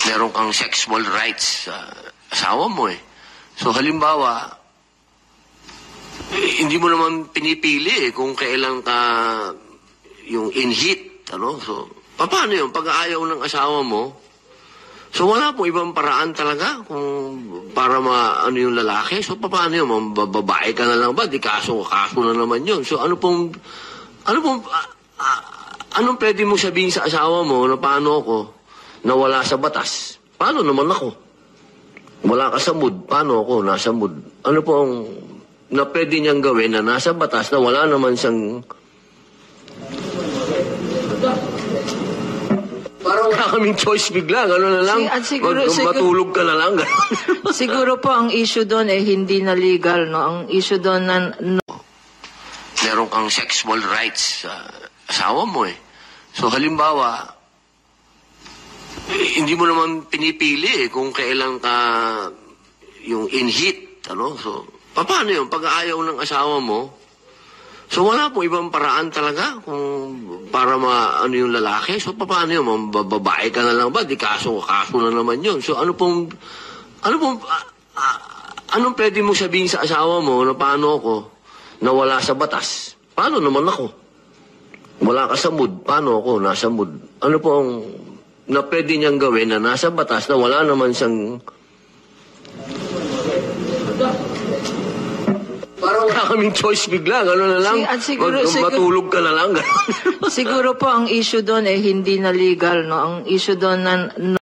meron kang sexual rights sa asawa mo eh. So halimbawa, hindi mo naman pinipili kung kailan ka yung in-heat, ano? So, paano yun? Pag ayaw ng asawa mo, so wala pong ibang paraan talaga kung para ano yung lalaki. So paano yun? Babae ka na lang ba? Di kaso na naman yun. So anong pwede mo sabihin sa asawa mo na paano ako na wala sa batas? Paano naman ako? Wala ka sa mood. Paano ako nasa mood? Ano pong na pwede niyang gawin na nasa batas na wala naman siyang... Parang wala kaming choice bigla. Gano'n na lang. Matulog ka na lang. Siguro po ang issue doon eh hindi na legal, no? Ang issue doon na... Meron kang sexual rights sa asawa mo eh. So halimbawa, hindi mo naman pinipili kung kailan ka yung in-heat, ano? So, paano yun? Pag ayaw ng asawa mo, so wala pong ibang paraan talaga kung para ano yung lalaki. So paano yun? Babae ka na lang ba? Di kaso na naman yun. So anong pwede mo sabihin sa asawa mo na paano ako na wala sa batas? Paano naman ako? Wala ka sa mood. Paano ako nasa mood? Ano pong na pwede niyang gawin na nasa batas na wala naman siyang... Parang wala kaming choice bigla. Gano'n na lang. Matulog ka na lang. Siguro po ang issue doon eh hindi na legal, no? Ang issue doon na...